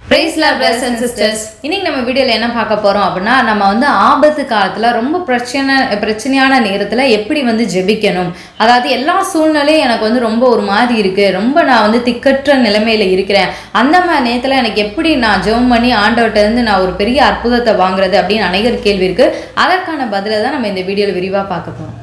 Praise Lord, brothers and sisters. இன்னைக்கு நம்ம வீடியோல என்ன பார்க்க போறோம் அப்படினா நம்ம வந்து ஆபத்து காலத்துல ரொம்ப பிரச்சனையான நேரத்துல எப்படி வந்து ஜெபிக்கணும். அதாவது எல்லா சூழ்நிலையும் எனக்கு வந்து ரொம்ப ஒரு மாதிரி இருக்கு. ரொம்ப நான் வந்து திக்கற்ற நிலைமையில இருக்கிறேன். அந்த மாதிரி நேரத்துல எனக்கு எப்படி நான் ஜெபம் பண்ணி ஆண்டவர்ட்ட இருந்து நான் ஒரு பெரிய அற்புதத்தை வாங்குறது அப்படினு அநேகர் கேள்வி இருக்கு. அதற்கான பதிலை தான் நம்ம இந்த வீடியோல விரிவா பார்க்க போறோம்.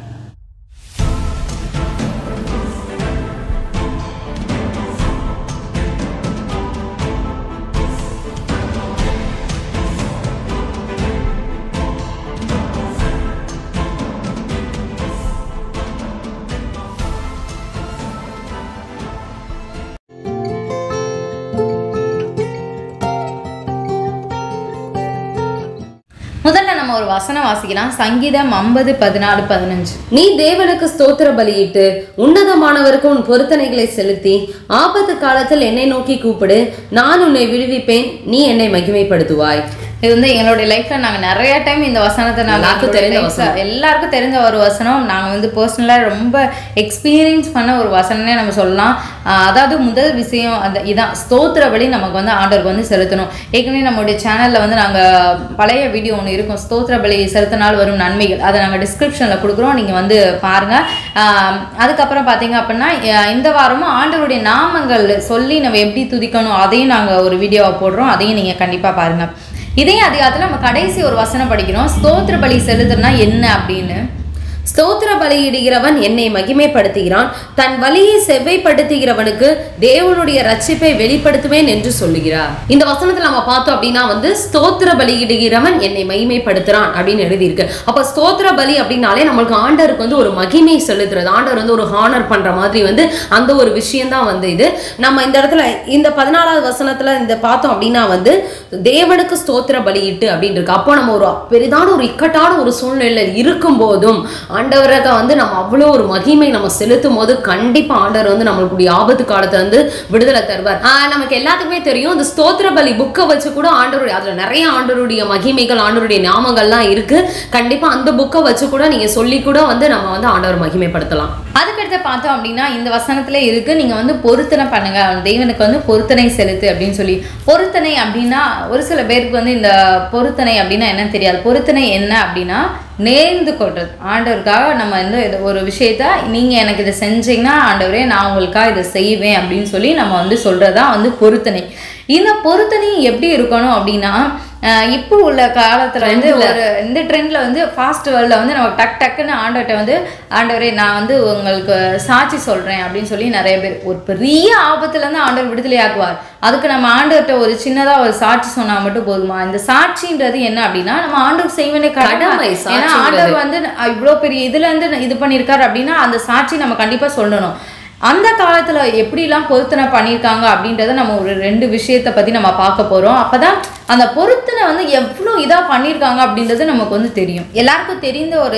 முதல்ல நம்ம ஒரு வசனம் வாசிக்கலாம். சங்கீதம் 50:14-15. நீ தேவனுக்கு ஸ்தோத்திர பலியிட்டு உன்னதமானவருக்கு உன் பொருத்தனைகளை செலுத்தி ஆபத்து காலத்தில் என்னை நோக்கி கூப்பிடு, நான் உன்னை விடுவிப்பேன், நீ என்னை மகிமைப்படுத்துவாய். இது வந்து எங்களுடைய லைஃப்ல நாங்க நிறைய டைம் இந்த வசனத்தை எல்லாருக்கும் தெரிஞ்ச ஒரு வசனம். நாங்க வந்து பர்சனலா ரொம்ப எக்ஸ்பீரியன்ஸ் பண்ண ஒரு வசனமே நம்ம சொல்லலாம். அதாவது முதல் விஷயம் அந்த இதான், ஸ்தோத்திர பலி நமக்கு வந்து ஆண்டவருக்கு வந்து செலுத்தணும். ஏற்கனவே நம்மளுடைய சேனல்ல வந்து நாங்க பழைய வீடியோ ஒன்று இருக்கும், ஸ்தோத்திர பலி செலுத்தினால் வரும் நன்மைகள். அதை நாங்கள் டிஸ்கிரிப்ஷன்ல கொடுக்குறோம், நீங்க வந்து பாருங்க. அதுக்கப்புறம் பாத்தீங்க அப்படின்னா இந்த வாரமும் ஆண்டவருடைய நாமங்கள் சொல்லி நம்ம எப்படி துதிக்கணும் அதையும் நாங்க ஒரு வீடியோவை போடுறோம், அதையும் நீங்க கண்டிப்பா பாருங்க. இதே அதிகாரத்துல நம்ம கடைசி ஒரு வசனம் படிக்கிறோம், ஸ்தோத்திர பலி செலுத்துறதுனா என்ன அப்படின்னு. ஸ்தோத்திர பலியிடுகிறவன் என்னை மகிமைப்படுத்துகிறான், தன் வலியை செவ்வைப்படுத்துகிறவனுக்கு தேவனுடைய ரட்சிப்பை வெளிப்படுத்துவேன் என்று சொல்லுகிறார். இந்த வசனத்துல நம்ம பார்த்தோம் அப்படின்னா வந்து ஸ்தோத்திர பலியிடுகிறவன் என்னை மகிமைப்படுத்துறான் அப்படின்னு எழுதியிருக்கு. அப்ப ஸ்தோத்திர பலி அப்படின்னாலே நம்மளுக்கு ஆண்டவருக்கு வந்து ஒரு மகிமை செலுத்துறது, ஆண்டவர் வந்து ஒரு ஹானர் பண்ற மாதிரி வந்து அந்த ஒரு விஷயம் தான் வந்து இது. நம்ம இந்த இடத்துல இந்த 14வது வசனத்துல இந்த பார்த்தோம் அப்படின்னா வந்து தேவனுக்கு ஸ்தோத்திர பலியிட்டு அப்படின்னு இருக்கு. அப்போ நம்ம ஒரு பெரிதான ஒரு இக்கட்டான ஒரு சூழ்நிலையில இருக்கும் போதும் ஆண்டவராக வந்து நம்ம அவ்வளோ ஒரு மகிமை நம்ம செலுத்தும் போது கண்டிப்பா ஆண்டவர் வந்து நம்மளுடைய ஆபத்து காலத்துல வந்து விடுதலை தருவார். நமக்கு எல்லாத்துக்குமே தெரியும், இந்த ஸ்தோத்திர பலி புக்கை வச்சு கூட ஆண்டவருடைய அதுல நிறைய ஆண்டவருடைய மகிமைகள் ஆண்டவருடைய நாமங்கள்லாம் இருக்கு. கண்டிப்பா அந்த புக்கை வச்சு கூட நீங்க சொல்லி கூட வந்து நம்ம வந்து ஆண்டவர் மகிமைப்படுத்தலாம். அதுக்கடுத்து பார்த்தோம் அப்படின்னா இந்த வசனத்துல இருக்கு, நீங்க வந்து பொருத்தனை பண்ணுங்க, தேவனுக்கு வந்து பொருத்தனை செலுத்து அப்படின்னு சொல்லி. பொருத்தனை அப்படின்னா ஒரு சில பேருக்கு வந்து இந்த பொருத்தனை அப்படின்னா என்னன்னு தெரியாது. பொருத்தனை என்ன அப்படின்னா நேர்ந்து கொள்றது. ஆண்டவருக்காக நம்ம இந்த ஒரு விஷயத்த நீங்க எனக்கு இதை செஞ்சீங்கன்னா ஆண்டவரே நான் உங்களுக்காக இதை செய்வேன் அப்படின்னு சொல்லி நம்ம வந்து சொல்றதா வந்து பொருத்தனை. இந்த பொருத்தனை எப்படி இருக்கணும் அப்படின்னா இப்போ உள்ள காலத்துல வந்து ஒரு இந்த ட்ரெண்ட்ல வந்து ஃபாஸ்ட் வேர்ல்ட்ல வந்து நம்ம டக்குன்னு ஆண்டவர்கிட்ட வந்து ஆண்டவரே நான் வந்து உங்களுக்கு சாட்சி சொல்றேன் அப்படின்னு சொல்லி நிறைய பேர் ஒரு பெரிய ஆபத்துல இருந்து ஆண்டவர் விடுதலை ஆக்குவார். அதுக்கு நம்ம ஆண்டவர்கிட்ட ஒரு சின்னதா ஒரு சாட்சி சொன்னா மட்டும் போதுமா? இந்த சாட்சின்றது என்ன அப்படின்னா நம்ம ஆண்டவர் செய்வனே கடமை. ஏன்னா ஆண்டவர் வந்து இவ்வளவு பெரிய இதுல இருந்து இது பண்ணியிருக்காரு அப்படின்னா அந்த சாட்சி நம்ம கண்டிப்பா சொல்லணும். அந்த காலத்துல எப்படிலாம் பொருத்தனை பண்ணியிருக்காங்க அப்படின்றத நம்ம ஒரு 2 விஷயத்தை பத்தி நம்ம பார்க்க போறோம். அப்பதான் அந்த பொருத்தனை வந்து எவ்வளோ இதா பண்ணியிருக்காங்க அப்படின்றது நமக்கு வந்து தெரியும். எல்லாருக்கும் தெரிந்த ஒரு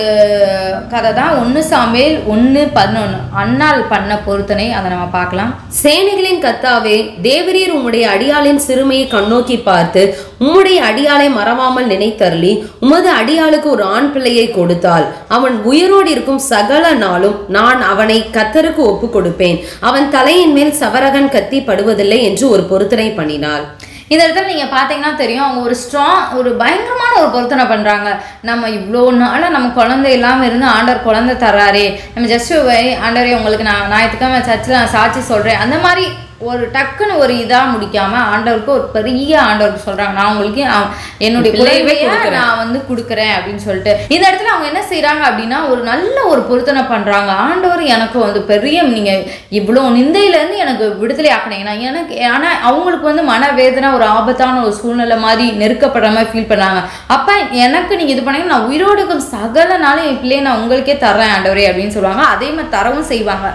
கதை தான் 1 சாமுவேல் 1:11 அன்னாள் பண்ண பொருத்தனை. அதை நம்ம பார்க்கலாம். சேனைகளின் கர்த்தாவே, தேவரீர் உம்முடைய அடியாளின் சிறுமையை கண்ணோக்கி பார்த்து உம்முடைய அடியாளை மறவாமல் நினைத்தருளி உமது அடியாளுக்கு ஒரு ஆண் பிள்ளையை கொடுத்தால் அவன் உயிரோடு இருக்கும் சகல நாளும் நான் அவனை கர்த்தருக்கு ஒப்பு கொடுப்பேன், அவன் தலையின் மேல் சவரகன் கத்தி படுவதில்லை என்று ஒரு பொருத்தனை பண்ணினார். இந்த இடத்துல நீங்க பாத்தீங்கன்னா தெரியும், அவங்க ஒரு பயங்கரமான ஒரு பொருத்தனை பண்றாங்க. நம்ம இவ்வளோ நாள நம்ம குழந்தை இல்லாம இருந்து ஆண்டவர் குழந்தை தர்றாரே, நம்ம ஜஸ்ட் ஆண்டவரே உங்களுக்கு நான் ஞாயிற்றுக்கிழமை சர்ச்சில் நான் சாட்சி சொல்றேன் அந்த மாதிரி ஒரு டக்குன்னு ஒரு இதா முடிக்காம ஆண்டவருக்கு ஒரு பெரிய ஆண்டவருக்கு சொல்றாங்க நான் உங்களுக்கு என்னுடைய குறைவையை நான் வந்து கொடுக்குறேன் அப்படின்னு சொல்லிட்டு. இந்த இடத்துல அவங்க என்ன செய்யறாங்க அப்படின்னா ஒரு நல்ல ஒரு பொருத்தனை பண்றாங்க. ஆண்டவர் எனக்கு வந்து பெரிய நீங்க இவ்வளோ நிந்தையில இருந்து எனக்கு விடுதலை ஆக்கினீங்கன்னா எனக்கு, ஆனா அவங்களுக்கு வந்து மனவேதனை ஒரு ஆபத்தான ஒரு சூழ்நிலை மாதிரி நெருக்கப்படுற மாதிரி ஃபீல் பண்ணாங்க. அப்ப எனக்கு நீங்க இது பண்ணீங்க நான் உயிரோடு சகல நாளும் என் பிள்ளையை நான் உங்களுக்கே தர்றேன் ஆண்டவரே அப்படின்னு சொல்லுவாங்க. அதே மாதிரி தரவும் செய்வாங்க.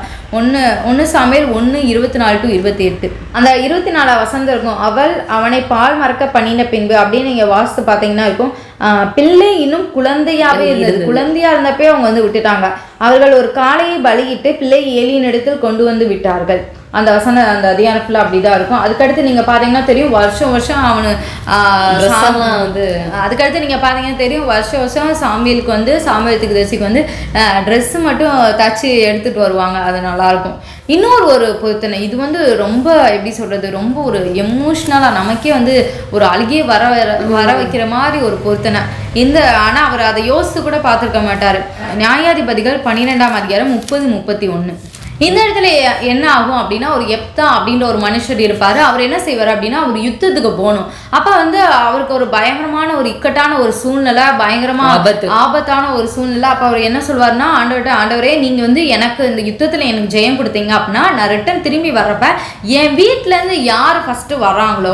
1 சாமுவேல் 1:24-28 அந்த 24 வசனம் இருக்கும். அவள் அவனை பால் மறக்க பண்ணின பின்பு அப்படின்னு நீங்க வாசித்து பார்த்தீங்கன்னா இருக்கும், பிள்ளை இன்னும் குழந்தையாவே இருந்தது. குழந்தையா இருந்தப்பே அவங்க வந்து விட்டுட்டாங்க. அவர்கள் ஒரு காளையை பலியிட்டு பிள்ளை ஏலியின் இடத்தில் கொண்டு வந்து விட்டார்கள். அந்த வசனம் அந்த அதிகாரம் ஃபுல்லாக அப்படி தான் இருக்கும். அதுக்கடுத்து நீங்கள் பார்த்தீங்கன்னா தெரியும் வருஷம் வருஷம் அவனு வந்து அதுக்கடுத்து நீங்கள் பார்த்தீங்கன்னா தெரியும் வருஷம் வருஷம் சாமியலுக்கு வந்து சாமியல் தீர்க்கதரிசிக்கு வந்து ட்ரெஸ்ஸு மட்டும் தச்சு எடுத்துகிட்டு வருவாங்க. அது நல்லாயிருக்கும். இன்னொரு ஒரு பொருத்தனை இது வந்து ரொம்ப எப்படி சொல்கிறது, ரொம்ப ஒரு எமோஷ்னலாக நமக்கே வந்து ஒரு அழுகியே வர வைக்கிற மாதிரி ஒரு பொருத்தனை இந்த. ஆனால் அவர் அதை யோசித்து கூட பார்த்துருக்க மாட்டார். நியாயாதிபதிகள் 12ஆம் அதிகாரம் 30-31. இந்த இடத்துல என்ன ஆகும் அப்படின்னா, ஒரு எப்தா அப்படின்ற ஒரு மனுஷர் இருப்பார். அவர் என்ன செய்வார் அப்படின்னா, அவர் யுத்தத்துக்கு போகணும். அப்போ வந்து அவருக்கு ஒரு பயங்கரமான ஒரு இக்கட்டான ஒரு சூழ்நிலை, பயங்கரமாக ஆபத்தான ஒரு சூழ்நிலை. அப்போ அவர் என்ன சொல்வார்னா, ஆண்டவரே நீங்கள் வந்து எனக்கு இந்த யுத்தத்தில் எனக்கு ஜெயம் கொடுத்தீங்க அப்படின்னா நான் ரிட்டன் திரும்பி வர்றப்ப என் வீட்டிலேருந்து யார் ஃபஸ்ட்டு வர்றாங்களோ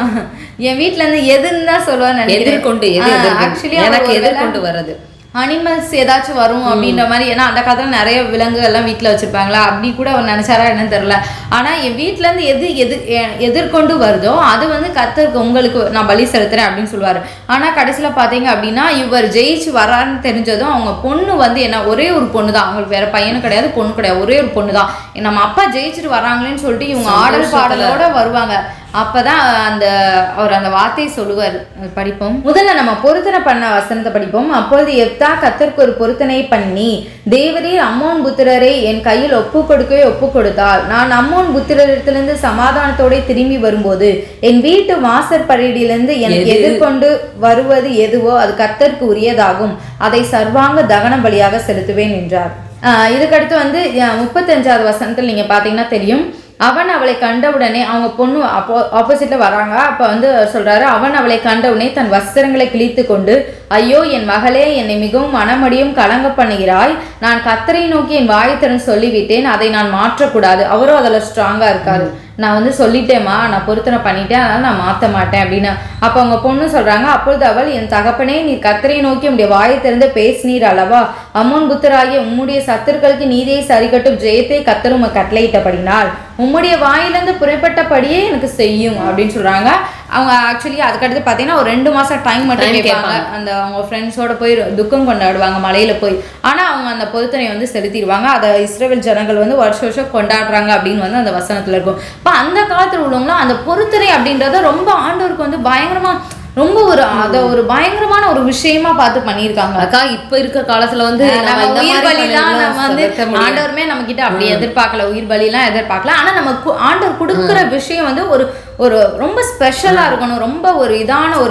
என் வீட்டிலேருந்து எதுன்னு தான் சொல்லுவான்னு எதிர்கொண்டு ஆக்சுவலி எனக்கு எதிர்கொண்டு வர்றது அனிமல்ஸ் ஏதாச்சும் வரும் அப்படின்ற மாதிரி. ஏன்னா அந்த காலத்தில் நிறைய விலங்குகள்லாம் வீட்டில் வச்சுருப்பாங்களா, அப்படி கூட அவர் நினச்சாரா என்னன்னு தெரில. ஆனால் என் வீட்டிலேருந்து எதிர்கொண்டு வருதோ அது வந்து கர்த்தருக்கு உங்களுக்கு நான் பலி செலுத்துறேன் அப்படின்னு சொல்லுவார். ஆனால் கடைசியில் பார்த்தீங்க அப்படின்னா இவர் ஜெயிச்சு வரான்னு தெரிஞ்சதும் அவங்க பொண்ணு வந்து என்ன ஒரே ஒரு பொண்ணு தான், அவங்களுக்கு வேற பையனும் கிடையாது பொண்ணு கிடையாது, ஒரே ஒரு பொண்ணு தான். நம்ம அப்பா ஜெயிச்சுட்டு வராங்களேன்னு சொல்லிட்டு இவங்க ஆடல் பாடலோட வருவாங்க. அப்பதான் அவர் அந்த வார்த்தையை சொல்லுவார். படிப்போம். முதல்ல நம்ம பொருத்தனை பண்ண வசனத்தை படிப்போம். அப்பொழுது எப்தா கர்த்தருக்கு ஒரு பொருத்தனை பண்ணி, தேவரீர் அம்மோன் புத்திரரை என் கையில் ஒப்பு கொடுத்தால் நான் அம்மோன் புத்திரத்திலிருந்து சமாதானத்தோட திரும்பி வரும்போது என் வீட்டு வாசற்படியிலிருந்து எனக்கு எதிர்கொண்டு வருவது எதுவோ அது கர்த்தருக்கு உரியதாகும், அதை சர்வாங்க தகன பலியாக செலுத்துவேன் என்றார். இதுக்கடுத்து வந்து 35வது வசனத்தில் நீங்க பாத்தீங்கன்னா தெரியும், அவன் அவளை கண்டவுடனே அவங்க பொண்ணு ஆப்போசிட்ல வராங்க. அப்ப வந்து சொல்றாரு, அவன் அவளை கண்டவுடனே தன் வஸ்திரங்களை கிழித்து கொண்டு, ஐயோ என் மகளே, என்னை மிகவும் மனமடியும் கலங்க பண்ணுகிறாய், நான் கர்த்தரை நோக்கி என் வாயத்திறன் சொல்லிவிட்டேன், அதை நான் மாற்றக்கூடாது. அவரும் அதில் ஸ்ட்ராங்கா இருக்காரு. நான் வந்து சொல்லிட்டேம்மா, நான் பொருத்தனை பண்ணிட்டேன், அதனால நான் மாற்ற மாட்டேன் அப்படின்னு. அப்போ அவங்க பொண்ணு சொல்றாங்க, அப்பொழுது அவள், என் தகப்பனே, நீ கர்த்தரை நோக்கி உம்முடைய வாயை திறந்து பேசினீர் அல்லவா, அம்மோன் புத்திராகிய உம்முடைய சத்துருக்களுக்கு நீதியை சரிகட்டும் ஜெயத்தை கர்த்தர் உமக்கு கட்டளையிட்டபடினால் உம்முடைய வாயிலிருந்து புறப்பட்டபடியே எனக்கு செய்யும் அப்படின்னு சொல்றாங்க. அவங்க ஆக்சுவலி அதுக்கடுத்து பார்த்தீங்கன்னா ஒரு 2 மாசம் டைம் மட்டும் கேட்பாங்க. அந்த அவங்க ஃப்ரெண்ட்ஸோட போய் துக்கம் கொண்டாடுவாங்க மலையில போய். ஆனால் அவங்க அந்த பொருத்தனை வந்து செலுத்திடுவாங்க. அதை இஸ்ரவேல் ஜனங்கள் வந்து வருஷம் வருஷம் கொண்டாடுறாங்க அப்படின்னு வந்து அந்த வசனத்தில் இருக்கும். இப்போ அந்த காலத்தில் உள்ளவங்களும் அந்த பொருத்தனை அப்படின்றத ரொம்ப ஆண்டவருக்கு வந்து பயங்கரமா ரொம்ப ஒரு பயங்கரமான ஒரு விஷயமா பார்த்து பண்ணியிருக்காங்க. அக்கா இப்ப இருக்க காலத்துல வந்து உயிர் பலிலாம் நம்ம வந்து ஆண்டவருமே நம்ம கிட்ட அப்படி எதிர்பார்க்கல, உயிர் பலிலாம் எதிர்பார்க்கல. ஆனா நம்ம ஆண்டவர் கொடுக்குற விஷயம் வந்து ஒரு ரொம்ப ஸ்பெஷலா இருக்கணும், ரொம்ப ஒரு இதான ஒரு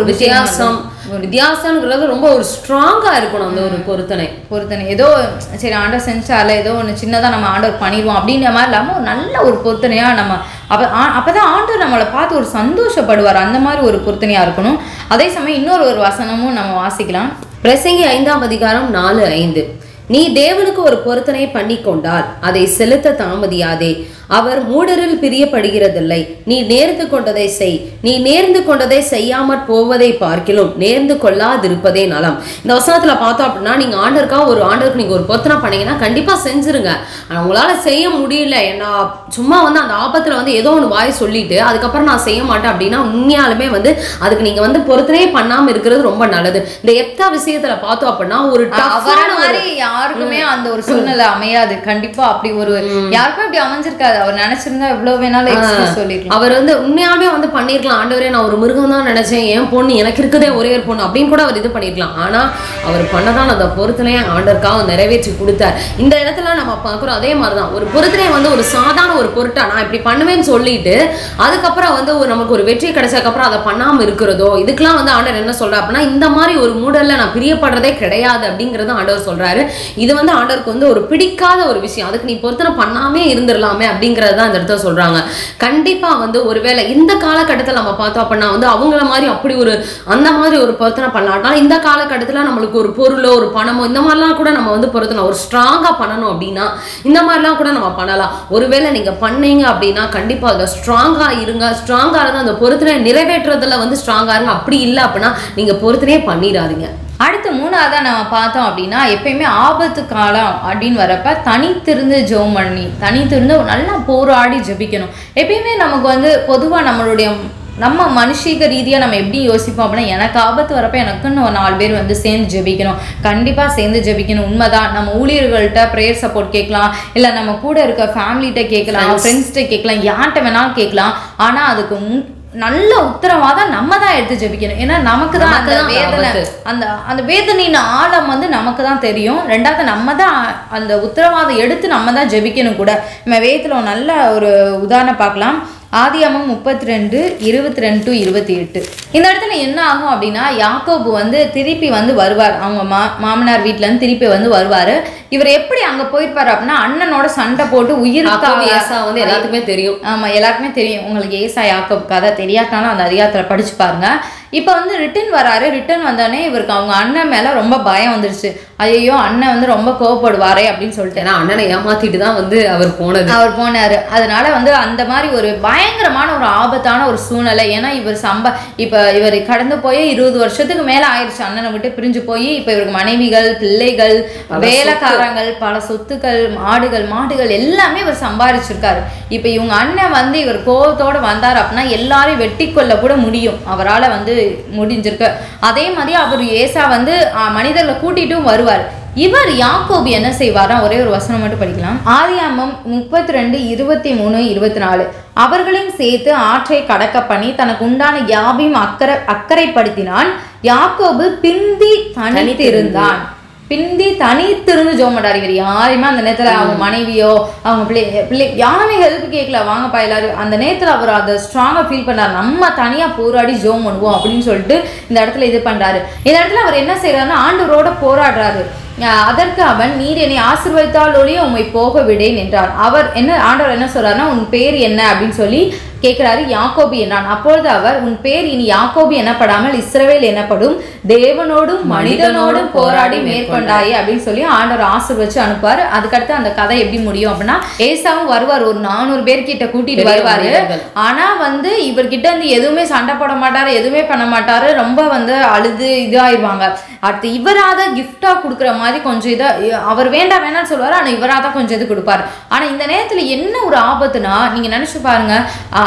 வித்தியாசம்ங்கிறது ரொம்ப ஒரு ஸ்ட்ராங்கா இருக்கணும். அந்த ஒரு பொருத்தனை ஏதோ சரி ஆண்டவர் செஞ்சால ஏதோ ஒன்று சின்னதாக நம்ம ஆண்டவர் பண்ணிடுவோம் அப்படின்ற மாதிரி இல்லாமல் ஒரு நல்ல ஒரு பொருத்தனையா நம்ம அப்பதான் ஆண்டவர் நம்மளை பார்த்து ஒரு சந்தோஷப்படுவார். அந்த மாதிரி ஒரு பொருத்தனையா இருக்கணும். அதே சமயம் இன்னொரு ஒரு வசனமும் நம்ம வாசிக்கலாம். பிரசங்கி 5ஆம் அதிகாரம் 4-5. நீ தேவனுக்கு ஒரு பொருத்தனை பண்ணி கொண்டால் அதை செலுத்த தாமதியாதே, அவர் மூடரில் பிரியப்படுகிறதில்லை. நீ நேர்ந்து கொண்டதை செய், நீ நேர்ந்து கொண்டதை செய்யாமற் போவதை பார்க்கிலும் நேர்ந்து கொள்ளாதிருப்பதே நலம். இந்த வசனத்துல பார்த்தோம் அப்படின்னா, நீங்க ஆண்டருக்கு நீங்க ஒரு பொருத்தனை பண்ணீங்கன்னா கண்டிப்பா செஞ்சிருங்க. ஆனா உங்களால செய்ய முடியல, ஏன்னா சும்மா வந்து அந்த ஆபத்துல வந்து ஏதோ ஒன்று வாய் சொல்லிட்டு அதுக்கப்புறம் நான் செய்ய மாட்டேன் அப்படின்னா உண்மையாலுமே வந்து அதுக்கு நீங்க வந்து பொருத்தனையே பண்ணாம இருக்கிறது ரொம்ப நல்லது. இந்த எப்தா விஷயத்துல பார்த்தோம் அப்படின்னா ஒரு யாருக்குமே அந்த ஒரு சூழ்நிலை அமையாது. கண்டிப்பா அப்படி ஒரு யாருக்கும் அப்படி அமைஞ்சிருக்காது. அவர் நினைச்சிருந்தா எவ்வளவு வேணாலும் எக்ஸ்கியூஸ் சொல்லிருக்கலாம். அவர் வந்து உண்மையாவே வந்து பண்ணிருக்கலாம், ஆண்டவரே நான் ஒரு மிருகம் தான் நினைச்சேன், என் பொண்ணு எனக்கு இருக்கதே ஒரே ஒரு பொண்ணு அப்படின்னு கூட அவர் இது பண்ணிருக்கலாம். ஆனா அவர் பண்ணதான் அந்த பொருத்தனையை ஆண்டவருக்காக நிறைவேற்றி கொடுத்தார். இந்த இடத்துல நம்ம பார்க்கிறோம் அதே மாதிரிதான் ஒரு பொருத்தனை வந்து ஒரு சாதாரண ஒரு பொருட்டா நான் இப்படி பண்ணுவேன்னு சொல்லிட்டு அதுக்கப்புறம் வந்து நமக்கு ஒரு வெற்றி கிடைச்சதுக்கு அப்புறம் அதை பண்ணாம இருக்கிறதோ இதுக்கெல்லாம் வந்து ஆண்டவர் என்ன சொல்றாரு அப்படின்னா, இந்த மாதிரி ஒரு மூடல்ல நான் பிரியப்படுறதே கிடையாது அப்படிங்கறத ஆண்டவர் சொல்றாரு. இது வந்து ஆண்டவருக்கு வந்து ஒரு பிடிக்காத ஒரு விஷயம். அதுக்கு நீ பொருத்தனை பண்ணாமே இருந்துடலாமே அப்படிங்கறது தான் இந்த இடத்துல சொல்றாங்க. கண்டிப்பா வந்து ஒருவேளை இந்த காலகட்டத்தில் நம்ம பார்த்தோம் அப்படின்னா வந்து அவங்கள மாதிரி அப்படி ஒரு அந்த மாதிரி ஒரு பொருத்தனை பண்ணலாம். இந்த காலகட்டத்தில் நம்மளுக்கு ஒரு பொருளோ ஒரு பணமோ இந்த மாதிரிலாம் கூட நம்ம வந்து பொருத்தனை ஒரு ஸ்ட்ராங்கா பண்ணணும் அப்படின்னா இந்த மாதிரிலாம் கூட நம்ம பண்ணலாம். ஒருவேளை நீங்க பண்ணீங்க அப்படின்னா கண்டிப்பா அதை ஸ்ட்ராங்கா இருங்க. ஸ்ட்ராங்கா இருந்தா அந்த பொருத்தனை நிறைவேற்றுறதுல வந்து ஸ்ட்ராங்கா இருங்க. அப்படி இல்லை அப்படின்னா நீங்க பொருத்தனையே பண்ணிடாதீங்க. அடுத்து 3ஆவதா நம்ம பார்த்தோம் அப்படின்னா, எப்பயுமே ஆபத்து காலம் அப்படின்னு வரப்ப தனித்திருந்து ஜெபம் பண்ணி தனித்திருந்து நல்லா போராடி ஜெபிக்கணும். எப்பயுமே நமக்கு வந்து பொதுவாக நம்மளுடைய நம்ம மனுஷிக ரீதியாக நம்ம எப்படி யோசிப்போம் அப்படின்னா, எனக்கு ஆபத்து வரப்போ எனக்குன்னு ஒரு 4 பேர் வந்து சேர்ந்து ஜெபிக்கணும், கண்டிப்பாக சேர்ந்து ஜெபிக்கணும். உண்மைதான். நம்ம ஊழியர்கள்ட்ட ப்ரேயர் சப்போர்ட் கேட்கலாம், இல்லை நம்ம கூட இருக்க ஃபேமிலிகிட்ட கேட்கலாம், ஃப்ரெண்ட்ஸ்கிட்ட கேட்கலாம், யார்கிட்ட வேணாலும் கேட்கலாம். ஆனால் அதுக்கு நல்ல உத்தரவாதம் நம்ம தான் எடுத்து ஜெபிக்கணும். ஏன்னா நமக்கு தான் அந்த வேதனை, அந்த வேதனையின் ஆழம் வந்து நமக்கு தான் தெரியும். ரெண்டாவது நம்ம தான் அந்த உத்தரவாதம் எடுத்து நம்ம தான் ஜெபிக்கணும் கூட. நம்ம வேதத்தில் நல்ல ஒரு உதாரணம் பார்க்கலாம். ஆதியாகமம் 32:22-28. இந்த இடத்துல என்ன ஆகும் அப்படின்னா, யாக்கோபு வந்து திருப்பி வந்து வருவார், அவங்க மாமனார் வீட்டுல இருந்து திருப்பி வந்து வருவார். இவர் எப்படி அங்க போயிருப்பாரு அப்படின்னா, அண்ணனோட சண்டை போட்டு உயிருக்காக. ஏசா வந்து எல்லாத்துக்குமே தெரியும். ஆமா, எல்லாருக்குமே தெரியும். உங்களுக்கு ஏசா யாக்கோபு கதை தெரியாட்டாலும் அந்த அதிகாரத்துல படிச்சு பாருங்க. இப்போ வந்து ரிட்டன் வராரு. ரிட்டன் வந்தோடனே இவருக்கு அவங்க அண்ணன் மேல ரொம்ப பயம் வந்துருச்சு. ஐயோ, அண்ணன் வந்து ரொம்ப கோவப்படுவாரே அப்படின்னு சொல்லிட்டு, ஏன்னா அண்ணனை ஏமாத்திட்டு தான் வந்து அவர் போனாரு. அதனால வந்து அந்த மாதிரி ஒரு பயங்கரமான ஒரு ஆபத்தான ஒரு சூழ்நிலை. ஏன்னா இவர் இப்ப இவர் கடந்து போய் 20 வருஷத்துக்கு மேல ஆயிடுச்சு அண்ணனை விட்டு பிரிஞ்சு போய். இப்ப இவருக்கு மனைவிகள், பிள்ளைகள், வேலைக்காரங்கள், பல சொத்துக்கள், மாடுகள் எல்லாமே இவர் சம்பாதிச்சிருக்காரு. இப்ப இவங்க அண்ணன் வந்து இவர் கோபத்தோட வந்தார் அப்படின்னா எல்லாரையும் வெட்டி கொள்ள கூட முடியும், அவரால் வந்து முடிஞ்சிருக்கு. அதே மாதிரி அவர் ஏசா வந்து மனிதர்களை கூட்டிட்டும் வருவார். இவர் யாக்கோபு என்ன செய்வாரா? ஒரே ஒரு வசனம் மட்டும் படிக்கலாம். ஆதியாகமம் 32:23-24. அவர்களையும் சேர்த்து ஆற்றை கடக்க பண்ணி தனக்கு உண்டான யாவையும் அக்கறைப்படுத்தினான். யாக்கோபு பிந்தி தனித்திருந்து ஜோம் மாட்டார். இவர் யாரையுமே அந்த நேரத்தில் அவங்க மனைவியோ அவங்க பிள்ளை யாருமே ஹெல்ப் கேட்கல, வாங்கப்பா எல்லாரும். அந்த நேரத்தில் அவர் அதை ஸ்ட்ராங்காக ஃபீல் பண்ணார், நம்ம தனியாக போராடி ஜோம் பண்ணுவோம் அப்படின்னு சொல்லிட்டு இந்த இடத்துல இது பண்ணுறாரு. இந்த இடத்துல அவர் என்ன செய்யறாருன்னா, ஆண்டவரோட போராடுறாரு. அதற்கு அவன், நீர் என்னை ஆசீர்வதித்தால் ஒழிய உம்மை போக விடேன் என்றார். ஆண்டவர் என்ன சொல்றாருன்னா, உன் பேர் என்ன அப்படின்னு சொல்லி கேட்கிறாரு. யாக்கோபு என்றான். அப்பொழுது அவர், உன் பேர் இனி யாக்கோபு எனப்படாமல் இஸ்ரவேல் எனப்படும், தேவனோடும் மனிதனோடும் போராடி மேற்கொண்டாயே அப்படின்னு சொல்லி ஆண்டவர் ஆசீர்வதிச்சு அனுப்புவார். அதுக்கடுத்து அந்த கதை எப்படி முடியும் அப்படின்னா, ஏசாவும் வருவார், ஒரு 400 பேர்கிட்ட கூட்டிட்டு வருவாரு. ஆனா வந்து இவர்கிட்ட வந்து எதுவுமே சண்டை போட மாட்டாரு, எதுவுமே பண்ண மாட்டாரு. ரொம்ப வந்து அழுது இதாயிருவாங்க. அடுத்து இவராத கிஃப்டா கொடுக்குற மாதிரி கொஞ்சம் இதை அவர் வேண்டாம்னு சொல்லுவார். ஆனா இவராத கொஞ்சம் இது கொடுப்பாரு. ஆனா இந்த நேரத்துல என்ன ஒரு ஆபத்துனா, நீங்க நினைச்சு பாருங்க,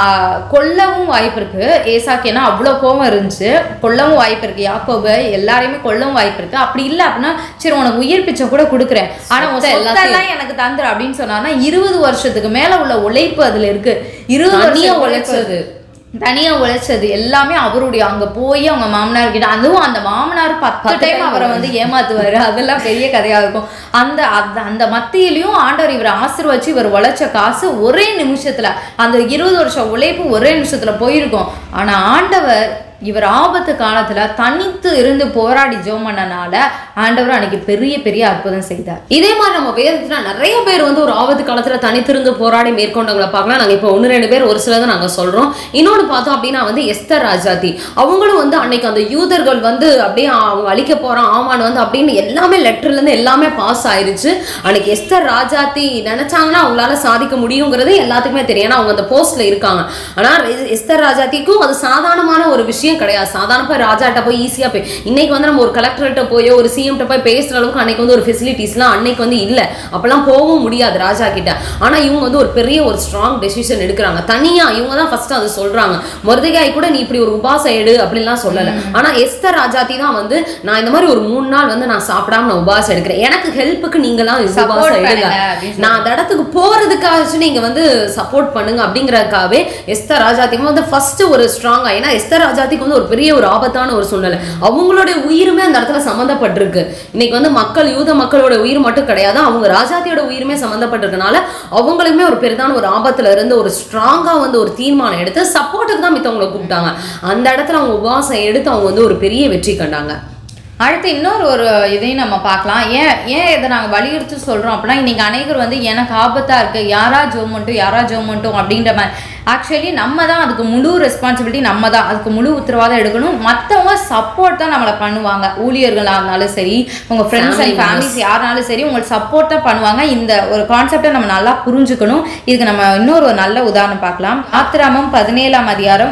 கொல்லவும் வாய்ப்பு இருக்கு ஏசாக்கு. ஏன்னா அவ்வளோ கோபம் இருந்துச்சு, கொல்லவும் வாய்ப்பு இருக்கு. யாக்கோபு எல்லாரையுமே கொல்லவும் வாய்ப்பு இருக்கு. அப்படி இல்லை அப்படின்னா, சரி உனக்கு உயிர் பிச்சை கூட கொடுக்குறேன், ஆனா எல்லாம் எனக்கு தந்துரு அப்படின்னு சொன்னார்னா, 20 வருஷத்துக்கு மேல உள்ள உழைப்பு அதுல இருக்கு. 20 வருஷம் உழைச்சது, தனியா உழைச்சது எல்லாமே அவருடைய. அங்க போய் அவங்க மாமனார் கிட்ட, அதுவும் அந்த மாமனார் 10 டைம் அவரை வந்து ஏமாத்துவாரு. அதெல்லாம் பெரிய கதையா இருக்கும். அந்த மத்தியிலையும் ஆண்டவர் இவரை ஆசீர்வதிச்சு இவர் உழைச்ச காசு ஒரே நிமிஷத்துல, அந்த 20 வருஷம் உழைப்பு ஒரே நிமிஷத்துல போயிருக்கும். ஆனா ஆண்டவர் இவர் ஆபத்து காலத்துல தனித்து இருந்து போராடி ஜெபம் பண்ணனால ஆண்டவர் அன்னைக்கு பெரிய பெரிய அற்புதம் செய்தார். இதே மாதிரி நம்ம வேதத்துல நிறைய பேர் வந்து ஒரு ஆபத்து காலத்துல தனித்திருந்து போராடி மேற்கொண்டவங்களை பார்க்கலாம். நாங்க இப்போ 1-2 பேர் ஒரு சிலதை நாங்க சொல்றோம். இன்னொன்று பார்த்தோம் அப்படின்னா வந்து எஸ்தர் ராஜாத்தி, அவங்களும் வந்து அன்னைக்கு அந்த யூதர்கள் வந்து அப்படியே அவங்க அழிக்க போறான் ஆமான் வந்து அப்படின்னு எல்லாமே லெட்டர்ல இருந்து எல்லாமே பாஸ் ஆயிருச்சு. அன்னைக்கு எஸ்தர் ராஜாத்தி நினைச்சாங்கன்னா அவங்களால சாதிக்க முடியுங்கிறது எல்லாத்துக்குமே தெரியும், ஏன்னா அவங்க அந்த போஸ்ட்ல இருக்காங்க. ஆனா எஸ்தர் ராஜாத்திக்கும் அது சாதாரணமான ஒரு விஷயம் கிடையாது. சாதாரண ராஜாட்ட போய் ஈஸியா போய், இன்னைக்கு வந்து நம்ம ஒரு கலெக்டர்கிட்ட போய் ஒரு சிஎம் போய் பேசுற அளவுக்கு அன்னைக்கு வந்து ஒரு ஃபெசிலிட்டிஸ்லாம் அன்னைக்கு வந்து இல்ல, அப்பெல்லாம் போகவும் முடியாது ராஜா கிட்ட. ஆனா இவங்க வந்து ஒரு பெரிய ஒரு ஸ்ட்ராங் டெசிஷன் எடுக்கிறாங்க. தனியா இவங்க தான் ஃபர்ஸ்ட் அதை சொல்றாங்க. மொர்தெகாய் கூட நீ இப்படி ஒரு உபாசம் எடு அப்படின்லாம் சொல்லல. ஆனா எஸ்தர் ராஜாத்தி தான் வந்து, நான் இந்த மாதிரி ஒரு 3 நாள் வந்து நான் சாப்பிடாம நான் உபாசம் எடுக்கிறேன், எனக்கு ஹெல்ப்புக்கு நீங்களாம் உபாசம் எடுங்க, நான் அந்த இடத்துக்கு போறதுக்காக நீங்க வந்து சப்போர்ட் பண்ணுங்க அப்படிங்கறதுக்காகவே எஸ்தர் ராஜாத்தி வந்து ஃபர்ஸ்ட் ஒரு ஸ்ட்ராங்கா. ஏன்னா எஸ்தர் ராஜாத்தி வந்து ஒரு பெரிய ஒரு ஆபத்தான ஒரு சூழ்நிலை, அவங்களுடைய உயிருமே அந்த இடத்துல சம்பந்தப்பட்டிருக்கு. இன்னைக்கு வந்து யூத மக்களோட உயிர் மட்டும் கிடையாது, அவங்க ராஜாத்தியோட உயிருமே சம்பந்தப்பட்டிருக்கனால அவங்களுமே ஒரு பெரிதான ஒரு ஆபத்துல இருந்து ஒரு ஸ்ட்ராங்கா வந்து ஒரு தீர்மானம் எடுத்து சப்போர்ட்டுக்கு தான் மித்தவங்களை கூப்பிட்டாங்க. அந்த இடத்துல அவங்க உபவாசம் எடுத்து அவங்க வந்து ஒரு பெரிய வெற்றி கண்டாங்க. அடுத்து இன்னொரு இதையும் நம்ம பார்க்கலாம். ஏன் இதை நாங்கள் வலியுறுத்தி சொல்கிறோம் அப்படின்னா, இன்றைக்கி அனைவரும் வந்து எனக்கு ஆபத்தாக இருக்குது, யாரா ஜெபம் பண்ணிட்டோம் அப்படின்ற மாதிரி. ஆக்சுவலி நம்ம தான் அதுக்கு முழு ரெஸ்பான்சிபிலிட்டி, நம்ம தான் அதுக்கு முழு உத்தரவாதம் எடுக்கணும். மற்றவங்க சப்போர்ட் தான் நம்மளை பண்ணுவாங்க. ஊழியர்களாக இருந்தாலும் சரி, உங்கள் ஃப்ரெண்ட்ஸ் அண்ட் ஃபேமிலிஸ் யாருனாலும் சரி, உங்களுக்கு சப்போர்ட் தான் பண்ணுவாங்க. இந்த ஒரு கான்செப்டை நம்ம நல்லா புரிஞ்சுக்கணும். இதுக்கு நம்ம இன்னொரு நல்ல உதாரணம் பார்க்கலாம். ஆத்திராமம் 17ஆம் அதிகாரம்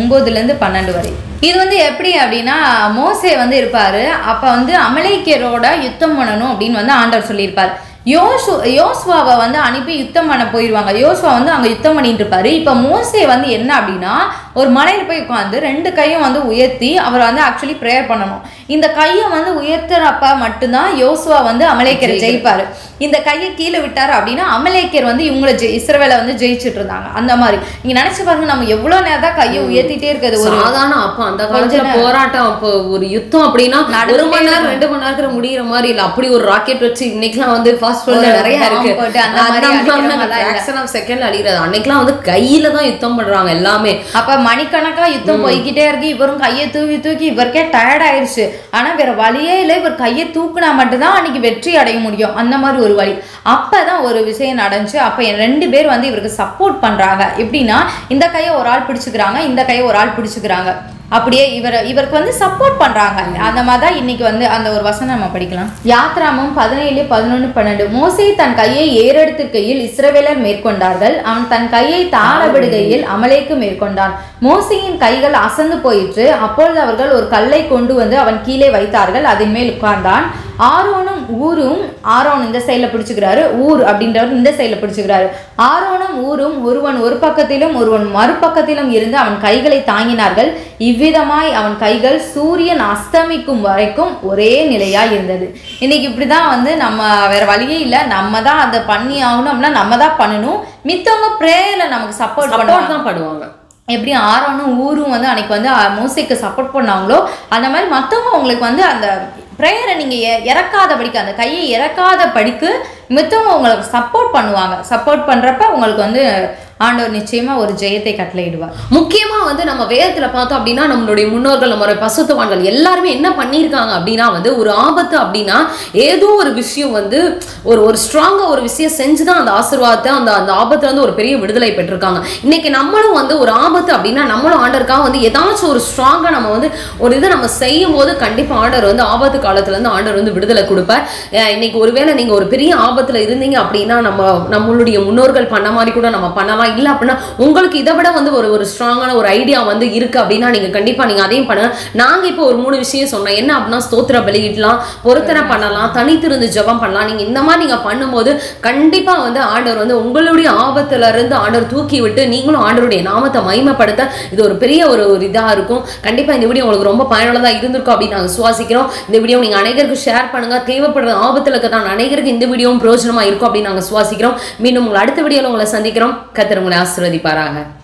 9-12 வரை. இது வந்து எப்படி அப்படின்னா, மோசே வந்து இருப்பாரு. அப்ப வந்து அமலேக்கியரோட யுத்தம் பண்ணணும் அப்படின்னு வந்து ஆண்டவர் சொல்லியிருப்பார். யோசுவாவை வந்து அனுப்பி யுத்தம் பண்ண போயிடுவாங்க. யோசுவா வந்து அங்கே யுத்தம் பண்ணிட்டு இருப்பாரு. இப்போ மோசே வந்து என்ன அப்படின்னா ஒரு மலையில் போய் உட்காந்து 2 கையும் வந்து உயர்த்தி அவர் வந்து ஆக்சுவலி ப்ரேயர் பண்ணணும். இந்த கையை வந்து உயர்த்துறப்ப மட்டும்தான் யோசுவா வந்து அமலேக்கரை ஜெயிப்பாரு. இந்த கையை கீழே விட்டாரு அப்படின்னா அமலேக்கர் வந்து இவங்களை இஸ்ரவேலை வந்து ஜெயிச்சுட்டு இருந்தாங்க. அந்த மாதிரி நீங்க நினைச்சு பாருங்க, நம்ம எவ்வளவு நேரம் தான் கையை உயர்த்திட்டே இருக்கிறது. ஒரு சாதாரண அப்ப அந்த காலத்துல போராட்டம், அப்போ ஒரு யுத்தம் அப்படின்னா 1 மணி நேரம் 2 மணி நேரத்துல முடியற மாதிரி இல்ல. அப்படி ஒரு ராக்கெட் வச்சு இன்னைக்குலாம் வந்து ஃபாஸ்ட் ஃபுட்ல நிறைய இருக்கு. செகண்ட்ல அடிக்கிறது. அன்னைக்கெல்லாம் வந்து கையில தான் யுத்தம் பண்றாங்க எல்லாமே. அப்ப மணிக்கணக்கா யுத்தம் போய்கிட்டே இருக்கு. இவரும் கையை தூக்கி இவருக்கே டயர்ட் ஆயிடுச்சு. ஆனா வேற வழியே இல்லை, இவர் கையை தூக்குனா மட்டும்தான் அன்னைக்கு வெற்றி அடைய முடியும். அந்த மாதிரி ஒரு வழி. அப்பதான் ஒரு விஷயம் நடந்துச்சு. அப்ப 2 பேர் வந்து இவருக்கு சப்போர்ட் பண்றாங்க. எப்படின்னா இந்த கையை ஒரு ஆள் பிடிச்சுக்கிறாங்க, இந்த கையை ஒரு ஆள் பிடிச்சுக்கிறாங்க. அப்படியே இவருக்கு வந்து சப்போர்ட் பண்றாங்க. அந்த மாதிரி தான் இன்னைக்கு வந்து அந்த ஒரு வசனம் நம்ம படிக்கலாம். யாத்ராமம் 17, 11, 12. மோசே தன் கையை ஏறெடுத்துக்கையில் இஸ்ரவேலர் மேற்கொண்டார்கள். அவன் தன் கையை தாழவிடுகையில் அமலேக்கு மேற்கொண்டான். மோசேயின் கைகள் அசந்து போயிற்று. அப்பொழுது அவர்கள் ஒரு கல்லை கொண்டு வந்து அவன் கீழே வைத்தார்கள். அதன் மேல் உட்கார்ந்தான். ஆரோனும் ஊரும், ஆரோன் இந்த சைட்ல பிடிச்சுக்கிறாரு, ஊர் அப்படின்றவர் இந்த சைட்ல பிடிச்சுக்கிறாரு. ஆரோனும் ஊரும் ஒருவன் ஒரு பக்கத்திலும் ஒருவன் மறுபக்கத்திலும் இருந்து அவன் கைகளை தாங்கினார்கள். இவ்விதமாய் அவன் கைகள் சூரியன் அஸ்தமிக்கும் வரைக்கும் ஒரே நிலையா இருந்தது. இன்னைக்கு இப்படிதான் வந்து நம்ம வேற வழியே இல்லை, நம்ம தான் அதை பண்ணி ஆகணும். அப்படின்னா நம்ம தான் பண்ணணும். மித்தவங்க பிரேயர்ல நமக்கு சப்போர்ட் தான் பண்ணுவாங்க. எப்படி ஆரோனும் ஊரும் வந்து அன்னைக்கு வந்து மோசேக்கு சப்போர்ட் பண்ணாங்களோ அந்த மாதிரி மற்றவங்க உங்களுக்கு வந்து அந்த ப்ரேயரை நீங்கள் இறக்காத படிக்க, அந்த கையை இறக்காத படிக்கு மித்தவங்க உங்களுக்கு சப்போர்ட் பண்ணுவாங்க. சப்போர்ட் பண்ணுறப்ப உங்களுக்கு வந்து ஆண்டவர் நிச்சயமா ஒரு ஜெயத்தை கட்டளையிடுவார். முக்கியமா வந்து நம்ம வேதத்துல பார்த்தோம் அப்படின்னா நம்மளுடைய முன்னோர்கள், நம்மளுடைய பசுத்தவான்கள் எல்லாருமே என்ன பண்ணியிருக்காங்க அப்படின்னா வந்து ஒரு ஆபத்து அப்படின்னா ஏதோ ஒரு விஷயம் வந்து ஒரு ஸ்ட்ராங்கா ஒரு விஷயம் செஞ்சுதான் அந்த ஆசீர்வாதத்தை அந்த ஆபத்துல இருந்து ஒரு பெரிய விடுதலை பெற்றிருக்காங்க. இன்னைக்கு நம்மளும் வந்து ஒரு ஆபத்து அப்படின்னா நம்மளும் ஆண்டருக்காக வந்து ஏதாச்சும் ஒரு ஸ்ட்ராங்கா நம்ம வந்து ஒரு இதை நம்ம செய்யும் போது கண்டிப்பா ஆண்டர் வந்து ஆபத்து காலத்துல இருந்து ஆண்டர் வந்து விடுதலை கொடுப்பார். இன்னைக்கு ஒருவேளை நீங்க ஒரு பெரிய ஆபத்துல இருந்தீங்க அப்படின்னா நம்மளுடைய முன்னோர்கள் பண்ண மாதிரி கூட நம்ம பண்ணலாம். இல்லை அப்படின்னா உங்களுக்கு இதை விட வந்து ஒரு ஸ்ட்ராங்கான ஒரு ஐடியா வந்து இருக்கு அப்படின்னா நீங்க கண்டிப்பா நீங்க அதையும் பண்ணுங்க. நாங்க இப்போ ஒரு 3 விஷயம் சொன்னோம். என்ன அப்படின்னா ஸ்தோத்திர பலியிடலாம், பொருத்தனை பண்ணலாம், தனித்திருந்து ஜெபம் பண்ணலாம். நீங்க இந்த மாதிரி நீங்க பண்ணும்போது கண்டிப்பா வந்து ஆண்டவர் வந்து உங்களுடைய ஆபத்துல இருந்து ஆண்டவர் தூக்கி விட்டு நீங்களும் ஆண்டவருடைய நாமத்தை மகிமைப்படுத்த இது ஒரு பெரிய ஒரு இதா இருக்கும். கண்டிப்பா இந்த வீடியோ உங்களுக்கு ரொம்ப பயனுள்ளதா இருந்திருக்கும் அப்படின்னு நாங்க விசுவாசிக்கிறோம். இந்த வீடியோ நீங்க அனைவருக்கு ஷேர் பண்ணுங்க. தேவைப்படுற ஆபத்துல தான் அனைவருக்கு இந்த வீடியோவும் பிரயோஜனமா இருக்கும் அப்படின்னு நாங்க விசுவாசிக்கிறோம். மீண்டும் உங்களை அடுத்த வீடியோல உங்களை சந்திக்கிறோம். கர்த்தர் உங்களை ஆசீர்வதிப்பாராக.